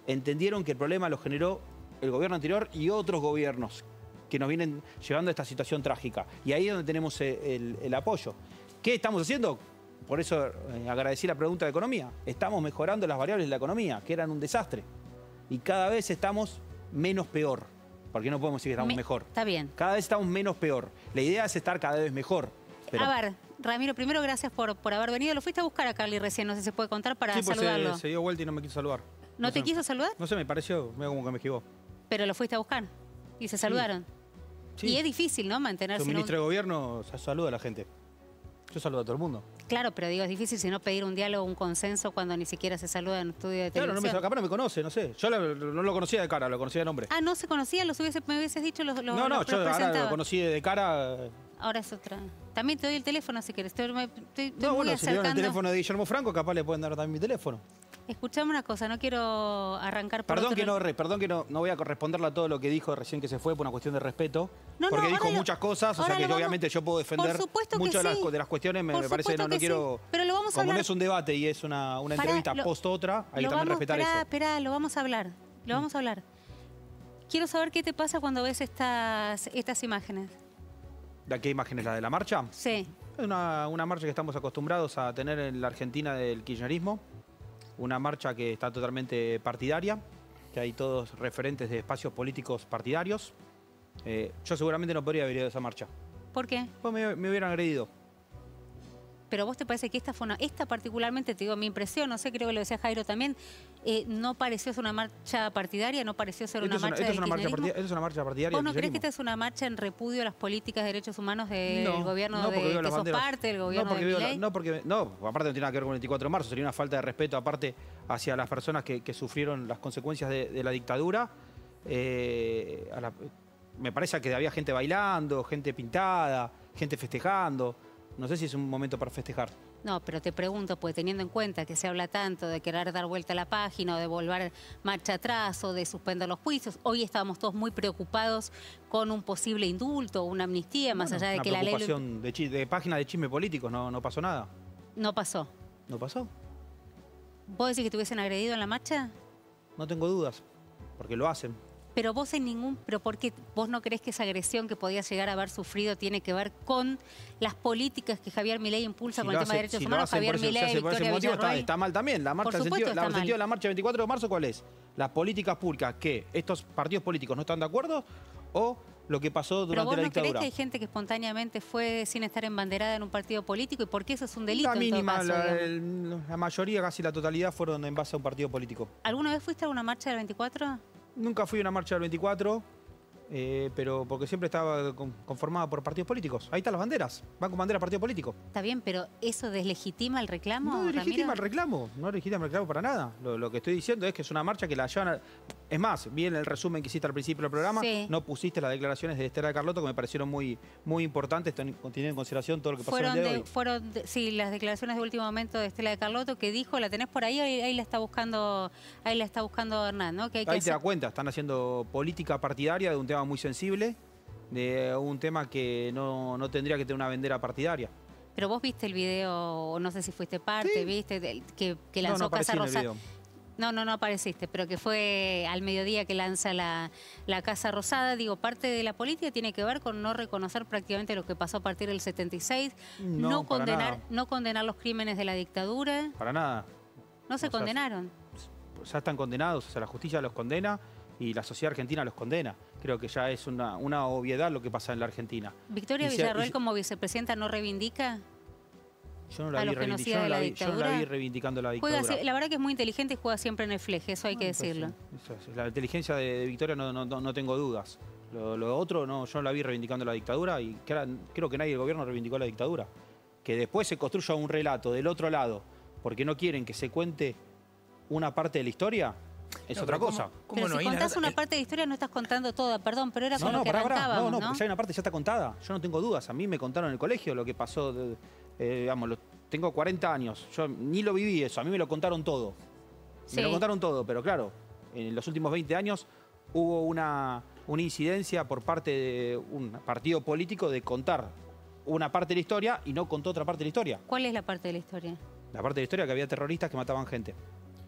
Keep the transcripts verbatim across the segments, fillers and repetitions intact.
entendieron que el problema lo generó el gobierno anterior y otros gobiernos que nos vienen llevando a esta situación trágica. Y ahí es donde tenemos el, el, el apoyo. ¿Qué estamos haciendo? Por eso eh, agradecí la pregunta de economía. Estamos mejorando las variables de la economía, que eran un desastre. Y cada vez estamos menos peor. Porque no podemos decir que estamos Me, mejor. Está bien. Cada vez estamos menos peor. La idea es estar cada vez mejor. Pero... A ver, Ramiro, primero gracias por, por haber venido. Lo fuiste a buscar a Carly recién, no sé si se puede contar para sí, pues saludarlo. Se, se dio vuelta y no me quiso saludar. ¿No, no te sé, quiso saludar? No sé, me pareció, me como que me esquivó. Pero lo fuiste a buscar y se saludaron. Sí. Y es difícil, ¿no? Mantenerse... Un ministro un... de gobierno saluda a la gente. Yo saludo a todo el mundo. Claro, pero digo, es difícil si no pedir un diálogo, un consenso cuando ni siquiera se saluda en un estudio de claro, televisión. No me, capaz no me conoce, no sé. Yo lo, no lo conocía de cara, lo conocía de nombre. Ah, ¿no se conocía? ¿Los hubiese, me hubieses dicho? Los, los, no, no, los yo ahora lo conocí de cara... Ahora es otra. También te doy el teléfono si quieres. Estoy, estoy, estoy no, muy bueno, acercando. si le dan el teléfono de Guillermo Franco, capaz le pueden dar también mi teléfono. Escuchame una cosa, no quiero arrancar por Perdón otro... que, no, perdón que no, no voy a corresponderle a todo lo que dijo recién que se fue por una cuestión de respeto. No, porque no, dijo lo, muchas cosas, o sea que vamos, obviamente yo puedo defender muchas de, sí. las, de las cuestiones, me, me parece que no, no que quiero... Sí. Pero lo vamos a como hablar. no es un debate y es una, una Pará, entrevista lo, post otra, hay que también vamos, respetar esperá, eso. Esperá, lo vamos a hablar, lo mm. vamos a hablar. Quiero saber qué te pasa cuando ves estas, estas imágenes. ¿De qué imagen es la de la marcha? Sí. Es una, una marcha que estamos acostumbrados a tener en la Argentina del kirchnerismo. Una marcha que está totalmente partidaria, que hay todos referentes de espacios políticos partidarios. Eh, yo seguramente no podría haber ido a esa marcha. ¿Por qué? Pues me, me hubieran agredido. Pero vos te parece que esta fue una, esta particularmente, te digo, mi impresión, no sé, creo que lo decía Jairo también, eh, no pareció ser una marcha partidaria, no pareció ser una, una marcha esto del es una marcha kirchnerismo. Esto es una marcha partidaria. ¿Vos no crees que esta es una marcha en repudio a las políticas de derechos humanos del no, gobierno no, de que sos parte del gobierno no, porque de veo Milei? La, no, porque no, aparte no tiene nada que ver con el veinticuatro de marzo, sería una falta de respeto aparte hacia las personas que, que sufrieron las consecuencias de, de la dictadura. Eh, a la, me parece que había gente bailando, gente pintada, gente festejando. No sé si es un momento para festejar. No, pero te pregunto, pues teniendo en cuenta que se habla tanto de querer dar vuelta a la página o de volver marcha atrás o de suspender los juicios, hoy estábamos todos muy preocupados con un posible indulto o una amnistía, más bueno, allá de que la ley... Una preocupación de, de página de chisme políticos, no, no pasó nada. No pasó. ¿No pasó? ¿Vos decís que te hubiesen agredido en la marcha? No tengo dudas, porque lo hacen. Pero vos en ningún... ¿Pero por qué vos no creés que esa agresión que podías llegar a haber sufrido tiene que ver con las políticas que Javier Milei impulsa si con el hace, tema de derechos si humanos? Javier eso, Milei, si Victoria motivo, está, Villarroel. está mal también. La marcha, el sentido, la, el sentido de la marcha del veinticuatro de marzo, ¿cuál es? Las políticas públicas que estos partidos políticos no están de acuerdo o lo que pasó durante ¿Pero la vos no dictadura. creés que hay gente que espontáneamente fue sin estar embanderada en un partido político y por qué eso es un delito La mínima, en todo caso, la, el, la mayoría, casi la totalidad, fueron en base a un partido político. ¿Alguna vez fuiste a una marcha del veinticuatro? Nunca fui a una marcha del veinticuatro, eh, pero porque siempre estaba conformada por partidos políticos. Ahí están las banderas, van con bandera partido político. Está bien, pero ¿eso deslegitima el reclamo, No deslegitima Ramiro? el reclamo, no deslegitima el reclamo para nada. Lo, lo que estoy diciendo es que es una marcha que la llevan a... Es más, vi en el resumen que hiciste al principio del programa, sí. no pusiste las declaraciones de Estela de Carlotto que me parecieron muy, muy importantes, teniendo en consideración todo lo que pasó fueron en el día de, de, hoy. Fueron, de, sí, las declaraciones de último momento de Estela de Carlotto que dijo, ¿la tenés por ahí? Ahí, ahí la está buscando ahí la está buscando Hernán, ¿no? Que hay que ahí hacer... te das cuenta, están haciendo política partidaria de un tema muy sensible, de un tema que no, no tendría que tener una bandera partidaria. Pero vos viste el video, no sé si fuiste parte, sí. viste, del, que, que lanzó no, no Casa Rosada. No, no, no apareciste, pero que fue al mediodía que lanza la, la Casa Rosada. Digo, parte de la política tiene que ver con no reconocer prácticamente lo que pasó a partir del setenta y seis, no, no, condenar, nada. no condenar los crímenes de la dictadura. Para nada. No se o sea, condenaron. Ya están condenados, o sea, la justicia los condena y la sociedad argentina los condena. Creo que ya es una, una obviedad lo que pasa en la Argentina. ¿Victoria y Villarroel se, y, como vicepresidenta no reivindica? Yo no la, a vi, los genocidas yo no de la, la vi, yo no la vi reivindicando la dictadura. Juega, la verdad que es muy inteligente y juega siempre en el fleje, eso hay bueno, que decirlo. Pues, eso es, la inteligencia de, de Victoria no, no, no tengo dudas. Lo, lo otro, no, yo no la vi reivindicando la dictadura y creo que nadie del gobierno reivindicó la dictadura. Que después se construya un relato del otro lado porque no quieren que se cuente una parte de la historia, es no, otra cosa. ¿Cómo, cómo pero no, si contás una parte de la historia no estás contando toda, perdón, pero era no, con no, lo que pará, arrancábamos, No, no, ¿no? porque ya hay una parte ya está contada, yo no tengo dudas. A mí me contaron en el colegio lo que pasó, de, eh, digamos, lo, tengo cuarenta años, yo ni lo viví eso, a mí me lo contaron todo. Sí. Me lo contaron todo, pero claro, en los últimos veinte años hubo una, una incidencia por parte de un partido político de contar una parte de la historia y no contó otra parte de la historia. ¿Cuál es la parte de la historia? La parte de la historia que había terroristas que mataban gente.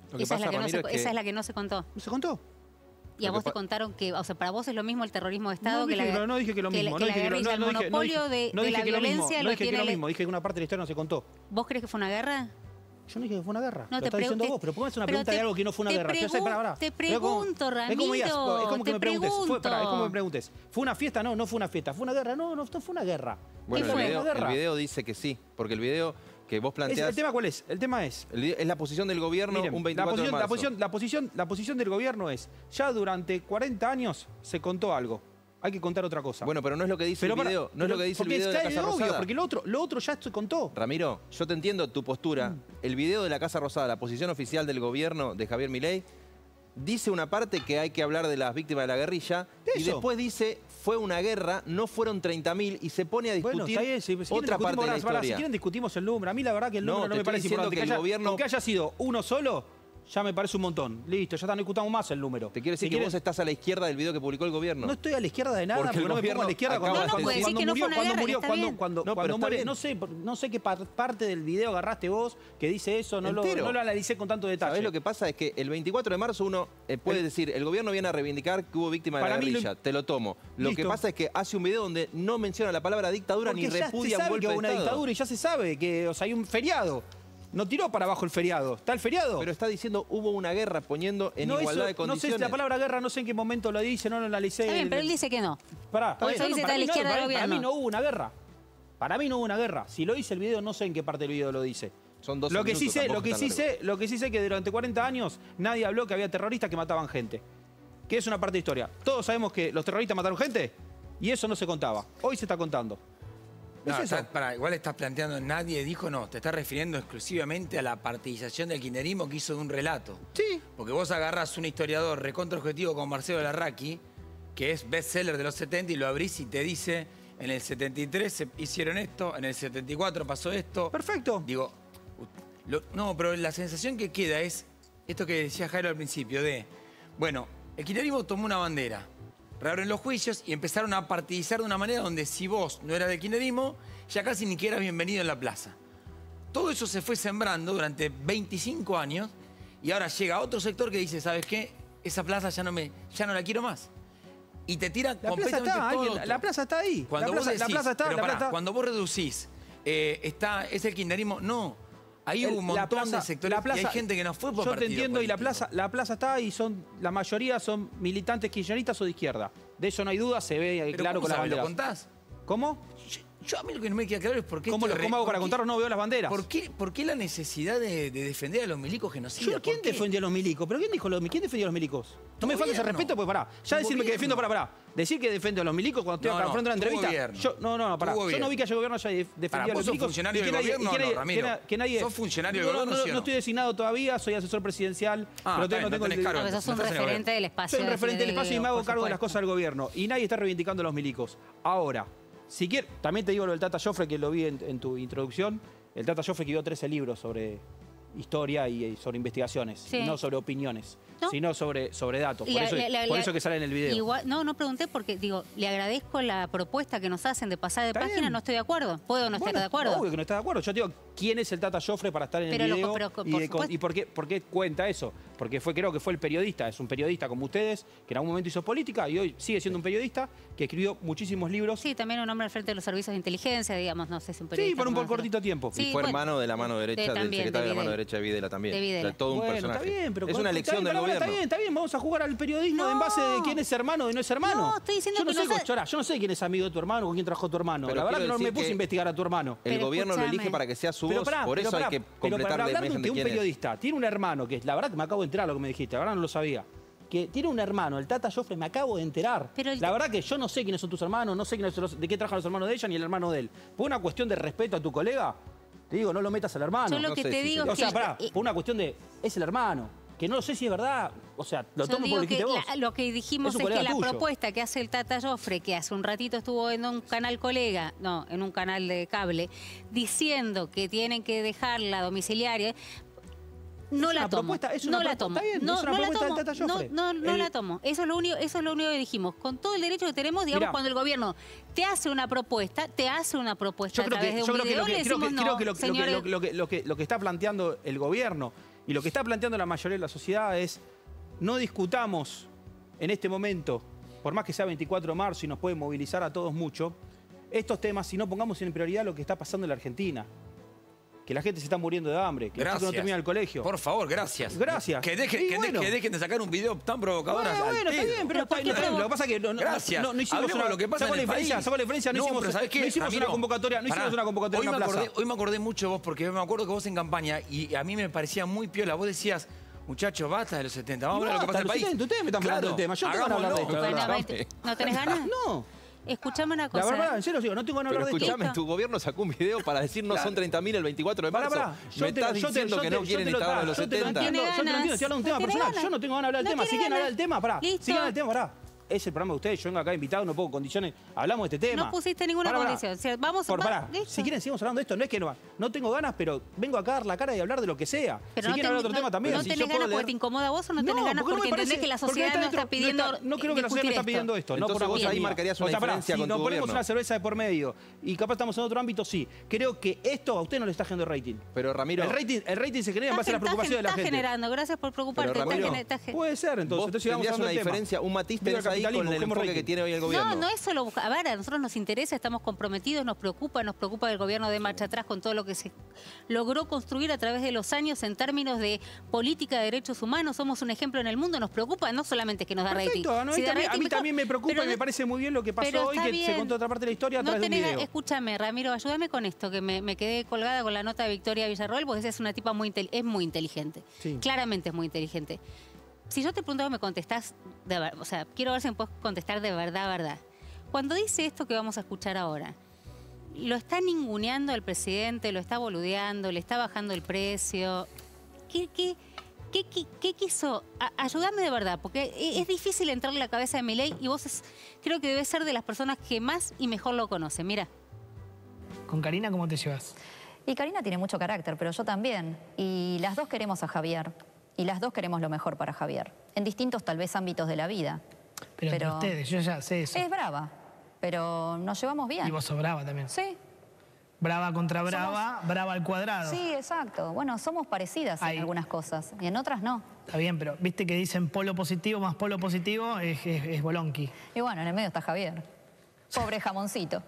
Lo que Esa, es pasa, la que no se, Ramiro, es que- esa es la que no se contó. ¿No se contó? Y a Lo que vos te pa- contaron que, o sea, para vos es lo mismo el terrorismo de Estado No que, dije la, que- no dije que lo mismo. que no la dije que lo- guerrilla, no- no el dije- no dije- monopolio de, no de dije la que lo mismo, violencia no lo dije que tiene... lo el- mismo, dije que una parte de la historia no se contó. ¿Vos crees que fue una guerra? Yo no dije que fue una guerra. No, lo te estás diciendo pregunté- vos, pero ¿por qué me haces una pero pregunta te- de algo que no fue una te guerra? Yo sé, pregun- pará, pará. te Pero como- pregunto, es como digas, Ramiro, es como que te me preguntes. Fue, pará, es como pregunto. me preguntes. ¿Fue una fiesta? No, no fue una fiesta. ¿Fue una guerra? No, no, no fue una guerra. Bueno, ¿Qué el fue? video, ¿Una guerra? el video dice que sí, porque el video que vos Es- planteás... ¿El tema cuál es? El tema es... el video- es la posición del gobierno Miren, un la veinticuatro posición, de la, marzo. posición, la, posición, la posición del gobierno es, ya durante cuarenta años se contó algo. Hay que contar otra cosa. Bueno, pero no es lo que dice Pero el para- video, no es pero lo que dice el porque video de la es Casa obvio, Rosada. porque lo otro, lo otro ya se contó. Ramiro, yo te entiendo tu postura. El video de la Casa Rosada, la posición oficial del gobierno de Javier Milei, dice una parte que hay que hablar de las víctimas de la guerrilla y Eso. después dice fue una guerra, no fueron treinta mil y se pone a discutir Bueno, está bien, si, si quieren otra parte discutimos, de la pará, pará, si historia. quieren discutimos el número. A mí la verdad que el No, número no, te me estoy parece diciendo importante. que el haya, gobierno- con que haya sido uno solo, ya me parece un montón. Listo, ya está, no discutamos más el número. Te quiero decir Si que quieren- vos estás a la izquerda del video que publicó el gobierno. No estoy a la izquierda de nada, Porque porque, el no me pongo gobierno a la izquierda acaba cuando, de cuando, decir- cuando decir que no murió, fue una cuando guerra, murió, que está cuando, bien. cuando, No, pero cuando está muere, bien. no sé, no sé qué par- parte del video agarraste vos que dice eso, no lo, Entero. no lo analicé con tanto detalle. ¿Sabés lo que pasa? Es que el veinticuatro de marzo uno eh, puede El- decir, el gobierno viene a reivindicar que hubo víctimas de la Para mí lo- guerrilla, te lo tomo. Lo que Listo. pasa es que hace un video donde no menciona la palabra dictadura Porque ni ya repudia se un sabe golpe que de hubo una Estado. dictadura y ya se sabe que o sea, hay un feriado. No tiró para abajo el feriado. ¿Está el feriado? Pero está diciendo hubo una guerra poniendo en no, igualdad eso- de no sé condiciones. si la palabra guerra, no sé en qué momento lo dice, no lo analicé. Está bien, pero él dice que no. Pará, Por eso no, dice para está a la mí no, izquierda para- del para mí gobierno. no hubo una guerra. Para mí no hubo una guerra. Si lo dice el video, no sé en qué parte del video lo dice. Son doce Lo que sí minutos, sé, tampoco lo que es sí tan sé, lo que sí sé que durante cuarenta años nadie habló que había terroristas que mataban gente. Que es una parte de historia. Todos sabemos que los terroristas mataron gente y eso no se contaba. Hoy se está contando. No, es eso. está- pará, igual estás planteando, nadie dijo no, te estás refiriendo exclusivamente a la partidización del kirchnerismo que hizo de un relato. Sí. Porque vos agarrás un historiador recontra objetivo como Marcelo Larraqui, que es bestseller de los setenta, y lo abrís y te dice, en el setenta y tres se hicieron esto, en el setenta y cuatro pasó esto. Perfecto. Digo, lo- no, pero la sensación que queda es esto que decía Jairo al principio, de, bueno, el kirchnerismo tomó una bandera, reabren los juicios y empezaron a partidizar de una manera donde si vos no eras del kirchnerismo, ya casi ni que eras bienvenido en la plaza. Todo eso se fue sembrando durante veinticinco años y ahora llega otro sector que dice, ¿sabes qué? Esa plaza ya no, me, ya no la quiero más. Y te tira La plaza completamente está, todo alguien- lo otro. la plaza está ahí. Cuando la, plaza, vos la decís, plaza está, pero la pará, plaza está. cuando vos reducís, eh, está, es el kirchnerismo, no. Ahí El- hubo un la montón plaza- de sectores la plaza- y hay gente que no fue por Yo te partido entiendo y la político. plaza, la plaza está y son, la mayoría son militantes kirchneristas o de izquierda. De eso no hay duda, se ve eh, Pero claro ¿cómo con las sabes? ¿Lo banderas. contás? ¿Cómo? Yo, yo a mí lo que no me queda claro es por qué... ¿Cómo, este lo- re- cómo hago por para qué- contarlo? No veo las banderas. ¿Por qué, por qué la necesidad de, de defender a los milicos genocidas? Yo, ¿Quién ¿Por qué? defendió a los milicos? ¿Pero quién dijo los ¿Quién defendió a los milicos? No Tu me falta ese gobierno. respeto, pues pará. Ya Tu decirme que defiendo, gobierno. pará, pará. Decir que defiendo a los milicos cuando estoy No, acá al no, frente de una tu entrevista. gobierno. Yo, no, no, no, pará. Tu Yo no gobierno. vi que haya gobierno haya def- defendido Pará, a los ¿vos sos milicos. funcionario y que del nadie- gobierno y que o no, nadie- Ramiro? que na- que nadie- ¿Sos funcionario del No, no, gobierno, no, sí o no no? estoy designado todavía, soy asesor presidencial. Ah, pero está tengo, bien, no tengo tenés el- cargo, Porque sos un no estás en el referente del espacio. Soy un referente del del espacio y me hago video, cargo de las por cosas del gobierno. Y nadie está reivindicando a los milicos. Ahora, si quieres, también te digo lo del Tata Joffre, que lo vi en, en tu introducción. El Tata Joffre escribió trece libros sobre historia y, y sobre investigaciones, Sí. y no sobre opiniones, ¿No? sino sobre, sobre datos. Por, La- eso, la- la- por la- eso que sale en el video. Igual, no, no pregunté porque, digo, le agradezco la propuesta que nos hacen de pasar de Está página, bien. no estoy de acuerdo. Puedo no Bueno, estar de acuerdo. Obvio que no está de acuerdo. Yo te digo, ¿quién es el Tata Joffre para estar en Pero el lo- video? pero, por y, de- supuesto. y por, qué, por qué cuenta eso? Porque fue, creo que fue el periodista, es un periodista como ustedes, que en algún momento hizo política y hoy sigue siendo un periodista que escribió muchísimos libros. Sí, también un hombre al frente de los servicios de inteligencia, digamos, no sé si un Sí, periodista. por un como poco cortito nosotros. tiempo. Sí, y fue bueno, hermano de la mano de- derecha del también, secretario de la mano Videla. derecha de Videla también. De Videla. O sea, todo un Bueno, personaje. está bien, pero es con- una está elección bien, del pero bueno, gobierno. Está bien, está bien, vamos a jugar al periodismo No. en base de quién es hermano y no es hermano. No, estoy diciendo yo no que sé, no sa- Chora, yo no sé quién es amigo de tu hermano o con quién trabajó tu hermano. Pero la verdad que quiero no me decir puse que a investigar a tu hermano. El Pero gobierno lo escúchame. elige para que sea su Pero voz, pará, por pero eso pará, hay que pero para completar la hablar de imagen un, de de un quién es. periodista, tiene un hermano, que la verdad que me acabo de enterar lo que me dijiste, la verdad no lo sabía. Que tiene un hermano, el Tata Joffre, me acabo de enterar. Pero el- La verdad que yo no sé quiénes son tus hermanos, no sé quiénes son los- de qué trabajan los hermanos de ella ni el hermano de él. Por una cuestión de respeto a tu colega, te digo, no lo metas al hermano. Yo lo No que sé te si digo se- O es sea, que... pará, eh, por una cuestión de, es el hermano. Que no sé si es verdad, o sea, lo Yo tomo digo por lo que que dijiste vos. la- lo que dijimos Es un es, que colega la tuyo. propuesta que hace el Tata Joffre, que hace un ratito estuvo en un canal colega, no, en un canal de cable, diciendo que tienen que dejar la domiciliaria, no Es la una tomo. propuesta- es no una la pro- tomo. está bien, no, es una no la propuesta del tomo. Tata No, Joffre. no, no El- la tomo. Eso es lo único, eso es lo único que dijimos. Con todo el derecho que tenemos, digamos, Mirá. cuando el gobierno te hace una propuesta, te hace una propuesta Yo a creo través que, de yo un creo que video, lo que, le creo que- decimos creo no, que lo, lo que- señores, lo que- lo que- lo que está planteando el gobierno Y lo que está planteando la mayoría de la sociedad es, no discutamos en este momento, por más que sea veinticuatro de marzo y nos puede movilizar a todos mucho, estos temas, si no pongamos en prioridad lo que está pasando en la Argentina. Que la gente se está muriendo de hambre, que los chicos no terminan el colegio. Por favor, gracias. Gracias. Que, deje, que, bueno. de, que dejen de sacar un video tan provocador. Bueno, al bueno, está pedo. bien, pero, Pero está, no, no, lo que pasa es que no, no, Gracias. no, no hicimos Hablemos una, de lo que pasa ¿sabes en el la diferencia? país? ¿Sabes la diferencia? No, No, hicimos, pero ¿sabés qué, no hicimos Ramiro? una convocatoria, no Pará. hicimos una convocatoria Hoy en me una acordé, plaza. Hoy me acordé mucho de vos porque me acuerdo que vos en campaña y a mí me parecía muy piola. Vos decías, muchachos, basta de los setenta, vamos a hablar de lo que pasa en el país. setenta, ustedes me están hablando del tema, yo tengo ganas de hablar de esto. Bueno, ¿verdad? vete. ¿No tenés ganas? No. Escuchame una La cosa. verdad, en serio, digo, no tengo ganas de Pero hablar de esto. escúchame, tu gobierno sacó un video para decir no son treinta mil el veinticuatro de Pará, marzo. pará. Yo Me te- estás yo te- diciendo yo que te- no yo quieren te lo- instalar los yo te lo setenta. entiendo, yo te lo entiendo, estoy hablando de un tema No tiene personal. ganas. Yo no tengo ganas de hablar del No tema. Si tiene quieren hablar ganas. del tema, pará. Listo. Si quieren hablar del tema, pará. Es el programa de ustedes, yo vengo acá invitado, no pongo condiciones. Hablamos de este tema. No pusiste ninguna Pará, pará. condición. O sea, vamos Por, va- pará. listo. Si quieren, sigamos hablando de esto. No es que no, no tengo ganas, pero vengo acá a dar la cara y hablar de lo que sea. Pero si no quieren ten- hablar de otro no- tema también. ¿No si tenés yo puedo ganas porque leer- te incomoda a vos o no tenés No, ganas porque no me porque entendés parece- que la porque sociedad no dentro- está pidiendo no, está- no creo que la sociedad no está discutir pidiendo esto. No Entonces por vos una ahí mía. marcarías O una sea, pará, diferencia si con nos tu ponemos gobierno. una cerveza de por medio y capaz estamos en otro ámbito, sí. Creo que esto a usted no le está generando rating. Pero Ramiro, El rating, el rating se genera en base a la Está- preocupación de la está gente. generando, gracias por preocuparte. Pero, está Ramiro, gener- está gen- Puede ser, entonces. vos Entonces vamos tendrías hablando una del tema. diferencia, un matiz Viva el tenés ahí con capitalismo, el busquemos enfoque que rating. tiene hoy el gobierno. No, no es solo buscar. A ver, a nosotros nos interesa, estamos comprometidos, nos preocupa, nos preocupa el gobierno de marcha atrás con todo lo que se logró construir a través de los años en términos de política de derechos humanos. Somos un ejemplo en el mundo, nos preocupa, no solamente que nos da Perfecto, rating. no, Si a mí da también- a rating, mí mejor. también me preocupa Pero y me no- parece muy bien lo que pero pasó hoy, está que se bien. contó otra parte de la historia a No través de un tenés- video. Escúchame, Ramiro, ayúdame con esto, que me, me quedé colgada con la nota de Victoria Villarroel, porque esa es una tipa muy, intel- es muy inteligente. Sí. Claramente es muy inteligente. Si yo te pregunto, me contestás, de ver- o sea, quiero ver si me puedes contestar de verdad, verdad. Cuando dice esto que vamos a escuchar ahora, ¿lo está ninguneando al presidente, lo está boludeando, le está bajando el precio? ¿Qué, qué, qué, qué, qué quiso? A- ayúdame de verdad, porque e- es difícil entrarle en la cabeza de Milei y vos es- creo que debes ser de las personas que más y mejor lo conocen. Mira. ¿Con Karina cómo te llevas? Y Karina tiene mucho carácter, pero yo también. Y las dos queremos a Javier. Y las dos queremos lo mejor para Javier. En distintos, tal vez, ámbitos de la vida. Pero, entre ustedes, yo ya sé eso. Es brava, pero nos llevamos bien. Y vos sos brava también. Sí, Brava contra brava, brava al cuadrado. sí, exacto. Bueno, somos parecidas Ahí. en algunas cosas y en otras no. Está bien, pero viste que dicen polo positivo más polo positivo es, es, es bolonqui. Y bueno, en el medio está Javier. Pobre jamoncito.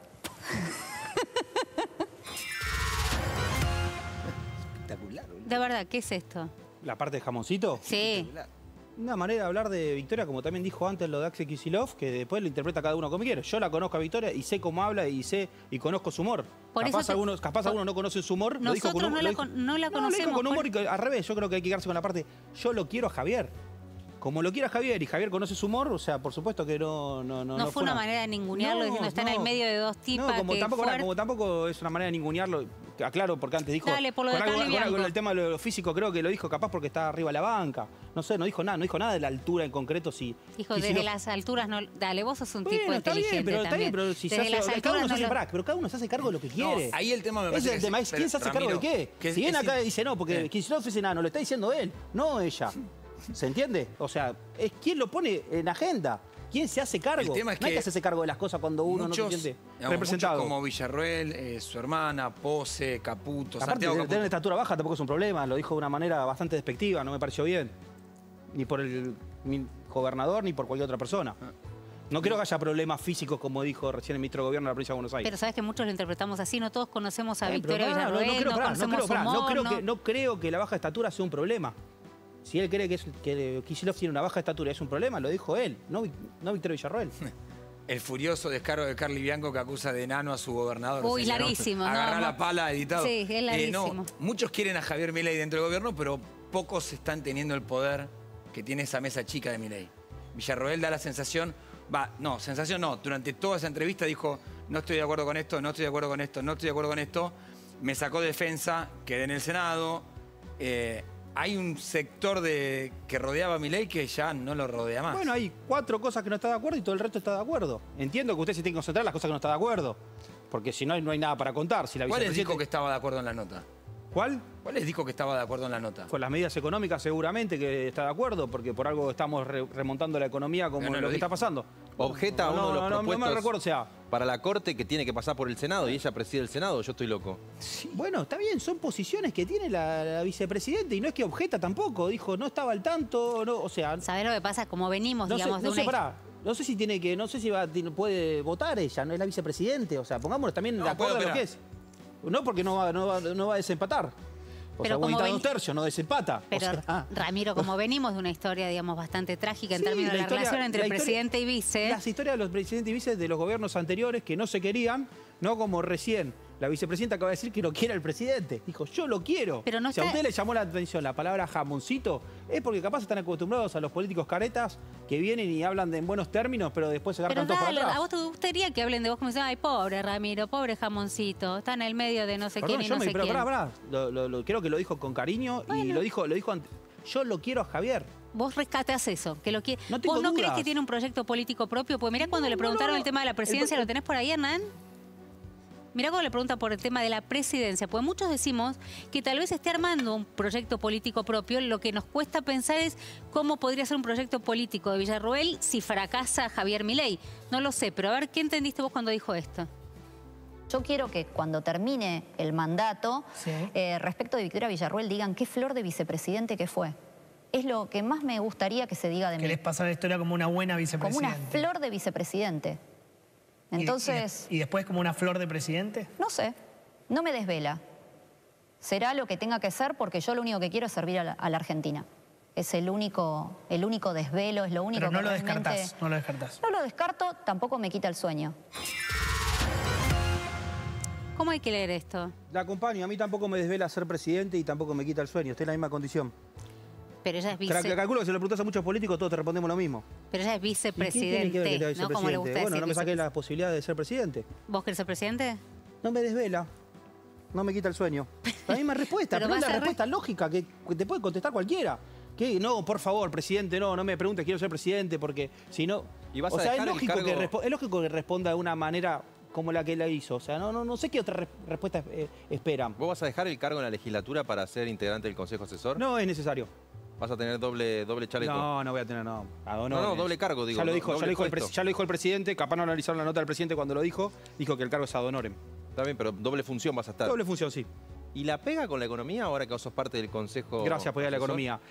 Espectacular, boludo. De verdad, ¿qué es esto? La parte de jamoncito. Sí. Una manera de hablar de Victoria, como también dijo antes lo de Axel Kicillof, que después lo interpreta cada uno como quiere. Yo la conozco a Victoria y sé cómo habla y sé y conozco su humor. Por capaz eso te- algunos, capaz por- algunos no conocen su humor. Lo dijo con Nosotros humor, no lo la dijo- con- no la No, lo dijo conocemos, con humor por- y que- al revés. Yo creo que hay que quedarse con la parte. Yo lo quiero a Javier. Como lo quiera Javier y Javier conoce su humor, o sea, por supuesto que no... No, no, No fue una manera de ningunearlo diciendo, está en el medio de dos tipas No, como que tampoco, fuerte. como tampoco es una manera de ningunearlo. Aclaro, porque antes dijo... Dale, por lo con de algo- Carly con algo- Bianco. el tema de lo físico creo que lo dijo capaz porque está arriba de la banca. No sé, no dijo nada, no dijo nada de la altura en concreto. Si, Hijo, si- si desde no- las alturas no... Dale, vos sos un tipo Bueno, está inteligente bien, pero está bien, también. pero si se Desde hace, las cada uno alturas se hace, no lo- pará, pero cada uno se hace cargo de lo que No, quiere. ahí el tema me Ese parece es el que tema, sí, es quién pero, se hace cargo de Ramiro, qué. que es- Si viene es acá in- y dice no, porque Eh. Kicillof es enano, lo está diciendo él, no ella. ¿Se entiende? O sea, es quién lo pone en agenda. ¿Quién se hace cargo? El tema es no hay que que hacerse cargo de las cosas cuando uno muchos, no se siente digamos, representado. muchos como Villarroel, eh, su hermana, Pose, Caputo, Aparte, Santiago de Caputo. tener estatura baja tampoco es un problema. Lo dijo de una manera bastante despectiva, no me pareció bien. Ni por el ni gobernador ni por cualquier otra persona. No creo que haya problemas físicos, como dijo recién el ministro de Gobierno de la provincia de Buenos Aires. Pero sabes que muchos lo interpretamos así, no todos conocemos a Eh, pero Victoria pará, Villarroel, no, creo, pará, conocemos creo, su pará, no humor, creo no- que, no creo que la baja estatura sea un problema. Si él cree que, es, que Kicillof tiene una baja estatura y es un problema, lo dijo él, no, Vi- no Victoria Villarroel. El furioso descaro de Carly Bianco que acusa de enano a su gobernador. Uy, Señor, ¿no? larguísimo, no, Agarrá no. la pala, editado. Sí, es Eh, larguísimo. no, muchos quieren a Javier Milei dentro del gobierno, pero pocos están teniendo el poder que tiene esa mesa chica de Milei. Villarroel da la sensación, va, no, sensación no, durante toda esa entrevista dijo, no estoy de acuerdo con esto, no estoy de acuerdo con esto, no estoy de acuerdo con esto, me sacó defensa, quedé en el Senado. Eh, hay un sector de, que rodeaba a Milei que ya no lo rodea más. Bueno, hay cuatro cosas que no está de acuerdo y todo el resto está de acuerdo. Entiendo que usted se tiene que concentrar en las cosas que no está de acuerdo. Porque si no, no hay nada para contar. Si la ¿Cuál les vicepresidenta- dijo que estaba de acuerdo en la nota? ¿Cuál? ¿Cuál les dijo que estaba de acuerdo en la nota? Con las medidas económicas seguramente que está de acuerdo, porque por algo estamos re remontando la economía como No, no lo, lo que dijo. está pasando. Objeta a No, uno de los no, no, propuestos no me recuerdo, o sea... para la Corte que tiene que pasar por el Senado y ella preside el Senado. Yo estoy loco. Sí, bueno, está bien, son posiciones que tiene la, la vicepresidenta y no es que objeta tampoco. Dijo, no estaba al tanto, no, o sea... ¿Sabés lo que pasa? Como venimos, No sé, digamos, no de sé, una... pará. No sé si tiene que, no sé si va, tiene- puede votar ella, no es la vicepresidente. O sea, pongámonos también No, de acuerdo a puede lo que es. No porque no va, no va, no va a desempatar. O Pero sea, como mitad de ven- un tercio, no desempata. Pero, O sea, Ramiro, como venimos de una historia, digamos, bastante trágica en sí, términos de la historia- relación entre la el historia- presidente y vice... Las historias de los presidentes y vices de los gobiernos anteriores que no se querían, no como recién. La vicepresidenta acaba de decir que lo quiere el presidente. Dijo, yo lo quiero. Pero no si a está- usted le llamó la atención la palabra jamoncito, es porque capaz están acostumbrados a los políticos caretas que vienen y hablan de en buenos términos, pero después se Pero garcan todo para dale, atrás. a vos te gustaría que hablen de vos como dicen, ay, pobre Ramiro, pobre jamoncito, está en el medio de no sé Perdón, quién y yo no me, sé pero quién. pará, pará. Lo- lo- lo- creo que lo dijo con cariño y lo dijo, lo dijo ante- yo lo quiero a Javier. Vos rescatás eso, que lo quiere. No tengo ¿Vos no dudas. crees que tiene un proyecto político propio? Pues mirá cuando No, le no, preguntaron no. el tema de la presidencia, El- ¿lo tenés por ahí, Hernán? Mirá cuando le preguntan por el tema de la presidencia, pues muchos decimos que tal vez esté armando un proyecto político propio. Lo que nos cuesta pensar es cómo podría ser un proyecto político de Villarroel si fracasa Javier Milei. No lo sé, pero a ver, ¿qué entendiste vos cuando dijo esto? Yo quiero que cuando termine el mandato, Sí. eh, respecto de Victoria Villarroel, digan qué flor de vicepresidente que fue. Es lo que más me gustaría que se diga de mí. Querés pasar la historia como una buena Como vicepresidente. una flor de vicepresidente. Y- y- Entonces, ¿Y, después como una flor de presidente? no sé, no me desvela. Será lo que tenga que ser porque yo lo único que quiero es servir a la, a la Argentina. Es el único, el único desvelo, es lo único Pero no que lo realmente... descartás, no lo descartás. No lo descarto, tampoco me quita el sueño. ¿Cómo hay que leer esto? La acompaño, a mí tampoco me desvela ser presidente y tampoco me quita el sueño. Estoy en la misma condición. Pero ella es, Cra- vice, Calculo que si le preguntas a muchos políticos todos te respondemos lo mismo. pero ella es ¿Y qué tiene que ver que vicepresidente, sea ¿no? Como le gusta vicepresidente? Bueno, decir. no me saqué vice- la posibilidad de ser presidente. ¿Vos querés ser presidente? No me desvela. No me quita el sueño. La misma respuesta, Pero pero, es vas la a re- respuesta lógica que que te puede contestar cualquiera. Que no, por favor, presidente, no, no me preguntes, quiero ser presidente, porque si no... ¿Y vas o a sea, es dejar el lógico, que cargo? respo- es lógico que responda de una manera como la que la hizo. O sea, no, no, no sé qué otra re- respuesta eh, esperan. ¿Vos vas a dejar el cargo en la legislatura para ser integrante del Consejo Asesor? No es necesario. ¿Vas a tener doble, doble chaleco? No, no voy a tener, no. A No, honores. no, doble cargo, digo. Ya lo no, dijo, ya doble lo dijo, el, puesto. presi- ya lo dijo el presidente, capaz no analizaron la nota del presidente cuando lo dijo, dijo que el cargo es ad honorem. Está bien, pero doble función vas a estar. Doble función, sí. ¿Y la pega con la economía ahora que vos sos parte del Consejo Gracias por ir a la Asesor? economía.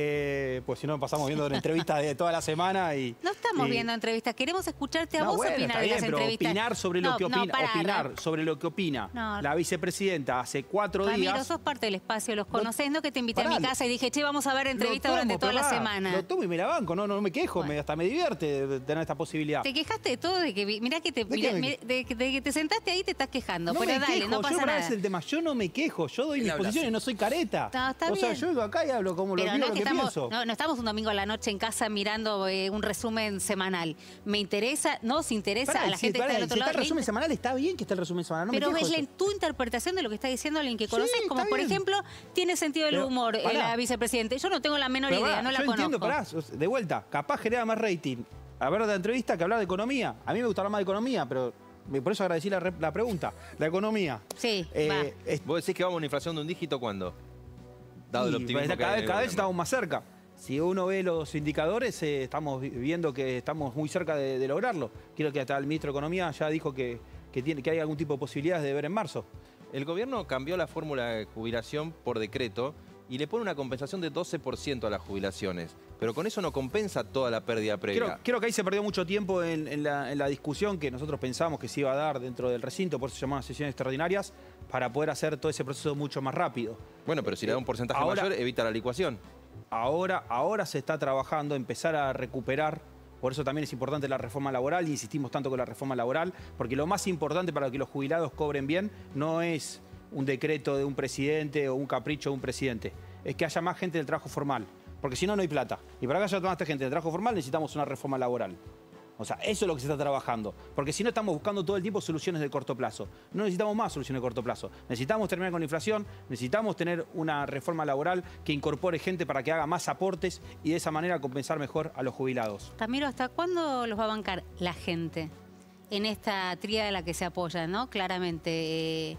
Eh, pues si no, pasamos viendo una entrevista de toda la semana y... No estamos y- viendo entrevistas, queremos escucharte a No, vos bueno, opinar está de bien, las pero entrevistas. opinar sobre lo No, que no, opina, pará, opinar Ra- sobre lo que opina No. la vicepresidenta hace cuatro Ramiro, días. sos parte del espacio, los conocés, no que te invité a pará, mi casa y dije, che, vamos a ver entrevistas Lo durante tomo, toda la pará, semana. Lo tomo y me la banco, no, no me quejo, Bueno. me- hasta me divierte de tener esta posibilidad. Te quejaste de todo, de que vi- mirá que te, ¿De mirá, qué me mirá, de, que- de que te sentaste ahí y te estás quejando. No pero me dale, quejo, no yo pasa para nada. ese es el tema. Yo no me quejo, yo doy Él mis habla posiciones, así. no soy careta. No, está o sea, bien. yo vengo acá y hablo como lo Pero digo, no lo es que que estamos, pienso. no, no estamos un domingo a la noche en casa mirando eh, un resumen semanal. Me interesa, nos interesa Pará, a la si- gente que pará, está del si otro está lado. el le resumen inter- semanal, está bien que esté el resumen semanal, no pero me quejo es de la- eso. tu interpretación de lo que está diciendo alguien que Sí, conoces, como está por bien. ejemplo, tiene sentido del Pero, humor eh, pará. la vicepresidenta. Yo no tengo la menor Pero idea, pará, no la yo conozco. entiendo, pará, de vuelta, capaz genera más rating hablar de la entrevista que hablar de economía. A mí me gusta hablar más de economía, pero me- por eso agradecí la, re- la pregunta. La economía. Sí, Eh, va. es- ¿Vos decís que vamos a una inflación de un dígito cuándo? Dado el y optimismo cada, que hay en el cada vez gobierno. estamos más cerca. Si uno ve los indicadores, eh, estamos vi- viendo que estamos muy cerca de, de lograrlo. Quiero que hasta el ministro de Economía ya dijo que, que, tiene, que hay algún tipo de posibilidades de ver en marzo. El gobierno cambió la fórmula de jubilación por decreto y le pone una compensación de doce por ciento a las jubilaciones. Pero con eso no compensa toda la pérdida previa. Creo, creo que ahí se perdió mucho tiempo en, en la, en la discusión que nosotros pensamos que se iba a dar dentro del recinto, por eso se llamaban sesiones extraordinarias, para poder hacer todo ese proceso mucho más rápido. Bueno, pero si le da un porcentaje Ahora- mayor, evita la licuación. Ahora, ahora se está trabajando, empezar a recuperar, por eso también es importante la reforma laboral, y insistimos tanto con la reforma laboral, porque lo más importante para que los jubilados cobren bien no es un decreto de un presidente o un capricho de un presidente, es que haya más gente del trabajo formal, porque si no, no hay plata. Y para que haya más gente del trabajo formal necesitamos una reforma laboral. O sea, eso es lo que se está trabajando. Porque si no, estamos buscando todo el tiempo soluciones de corto plazo. No necesitamos más soluciones de corto plazo. Necesitamos terminar con la inflación, necesitamos tener una reforma laboral que incorpore gente para que haga más aportes y de esa manera compensar mejor a los jubilados. Ramiro, ¿hasta cuándo los va a bancar la gente en esta tríada a la que se apoya, no? Claramente, eh,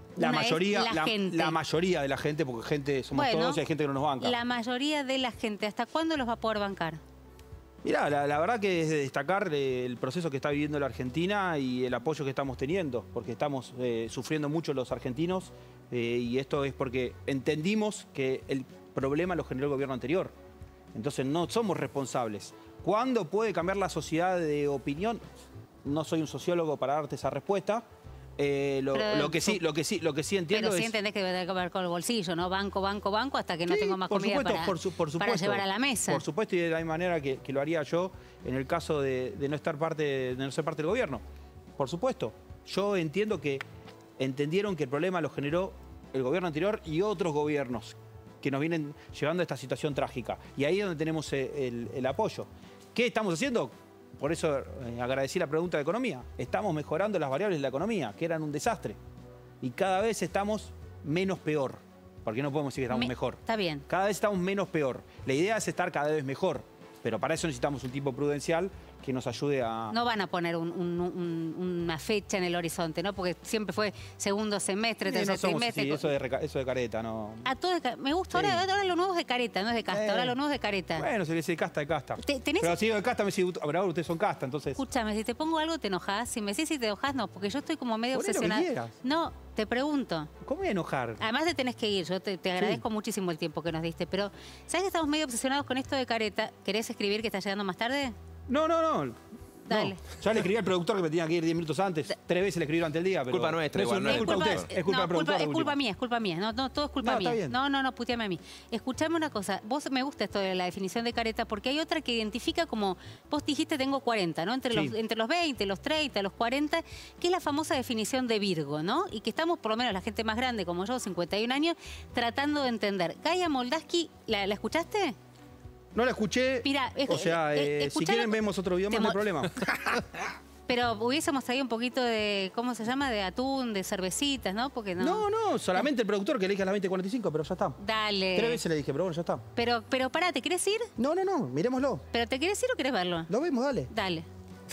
La Una mayoría, es la, la, gente. la mayoría de la gente, porque gente somos Bueno, todos y hay gente que no nos banca. La mayoría de la gente, ¿hasta cuándo los va a poder bancar? Mirá, la, la verdad que es de destacar eh, el proceso que está viviendo la Argentina y el apoyo que estamos teniendo, porque estamos eh, sufriendo mucho los argentinos eh, y esto es porque entendimos que el problema lo generó el gobierno anterior. Entonces no somos responsables. ¿Cuándo puede cambiar la sociedad de opinión? No soy un sociólogo para darte esa respuesta. Eh, lo, Pero, lo que sí, lo que sí, lo que sí entiendo Pero sí es... entendés que debe tener que ver con el bolsillo, ¿no? Banco, banco, banco, hasta que no Sí, tengo más por comida supuesto, para, por su- por para supuesto. llevar a la mesa. Por supuesto, y de la misma manera que, que lo haría yo en el caso de, de no estar parte, de no ser parte del gobierno. Por supuesto. Yo entiendo que entendieron que el problema lo generó el gobierno anterior y otros gobiernos que nos vienen llevando a esta situación trágica. Y ahí es donde tenemos el, el- el apoyo. ¿Qué estamos haciendo? Por eso eh, agradecí la pregunta de economía. Estamos mejorando las variables de la economía, que eran un desastre. Y cada vez estamos menos peor. Porque no podemos decir que estamos Me- mejor. Está bien. Cada vez estamos menos peor. La idea es estar cada vez mejor. Pero para eso necesitamos un tipo prudencial que nos ayude a... No van a poner un- un- un- una fecha en el horizonte, ¿no? Porque siempre fue segundo semestre, Sí, tercer no somos trimestre. así, eso de, reca- eso de careta, no... A todo de ca- me gusta, Sí. ahora, ahora lo nuevo es de careta, no es de casta, Eh. ahora lo nuevo es de careta. Bueno, se le dice casta de casta. Te- tenés- Pero si digo de casta, me dice, ahora ustedes son casta, entonces... Escúchame, si te pongo algo te enojas, si me decís si te enojas, no, porque yo estoy como medio Poné lo que obsesionada. quieras. No, te pregunto. ¿Cómo voy a enojar? Además te tenés que ir, yo te, te agradezco muchísimo el tiempo que nos diste, pero ¿sabes que estamos medio obsesionados con esto de careta? ¿Querés escribir que está llegando más tarde? No, no, no. Dale. No. Ya le escribí al productor que me tenía que ir diez minutos antes. Tres veces le escribí durante el día, pero... Culpa nuestra, no es, igual, no no es es culpa de culpa- ustedes, es culpa no, del productor. es de culpa última. mía, es culpa mía. No, no, todo es culpa No, está mía. bien. No, no, no, puteame a mí. Escuchame una cosa. Vos me gusta esto de la definición de careta porque hay otra que identifica como, vos dijiste tengo cuarenta, ¿no? Entre, Sí. los, entre los veinte, los treinta, los cuarenta, que es la famosa definición de Virgo, ¿no? Y que estamos, por lo menos la gente más grande como yo, cincuenta y un años, tratando de entender. Gaia Moldavsky, ¿la, la escuchaste? No la escuché. Mira, es- o sea, eh, eh, eh, si escuchá quieren lo- vemos otro video te más, no hay mo- problema. Pero hubiésemos traído un poquito de, ¿cómo se llama? De atún, de cervecitas, ¿no? Porque no. No, no, solamente el productor que le dije a las veinte cuarenta y cinco, pero ya está. Dale. Tres veces le dije, pero bueno, ya está. Pero, pero pará, ¿te querés ir? No, no, no, miremoslo. ¿Pero te querés ir o querés verlo? Lo vemos, dale. Dale.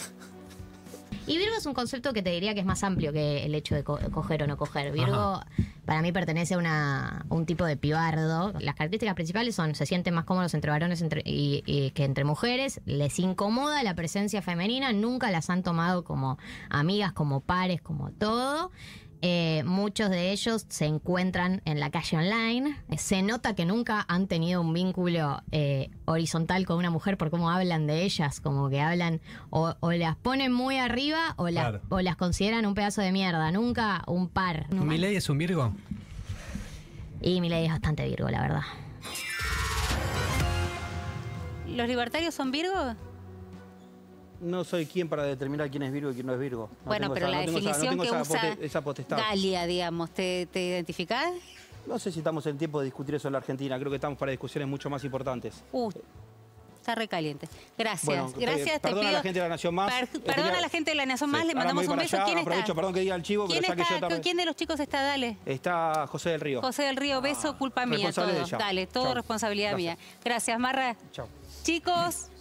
Y Virgo es un concepto que te diría que es más amplio que el hecho de co- coger o no coger. Virgo para mí pertenece a una, a un tipo de pibardo. Las características principales son, se sienten más cómodos entre varones entre- y, y que entre mujeres, les incomoda la presencia femenina, nunca las han tomado como amigas, como pares, como todo. Eh, muchos de ellos se encuentran en la calle online. Eh, Se nota que nunca han tenido un vínculo eh, horizontal con una mujer por cómo hablan de ellas, como que hablan o, o las ponen muy arriba o las, Claro. o las consideran un pedazo de mierda, nunca un par. ¿Milei es un Virgo? Y Milei es bastante Virgo, la verdad. ¿Los libertarios son Virgo? No soy quien para determinar quién es Virgo y quién no es Virgo. No Bueno, tengo pero esa- la no tengo esa- definición no que tengo esa, usa pote- esa potestad. Galia, digamos, ¿te, te identificás? No sé si estamos en tiempo de discutir eso en la Argentina. Creo que estamos para discusiones mucho más importantes. Uh, está recaliente. Gracias. Bueno, está Gracias, bien. te Perdona a pido. la gente de la Nación Más. Per- Este perdona día- a la gente de la Nación Más, Sí. le Ahora mandamos me voy un para beso. allá, ¿Quién aprovecho, está? perdón que diga el chivo, ¿Quién pero ya que yo está? tarde- ¿Quién de los chicos está? Dale. Está José del Río. José del Río, beso, culpa mía Responsable de todo. ella. Dale, todo Chau. responsabilidad Gracias. mía. Gracias, Marra. Chao. Chicos,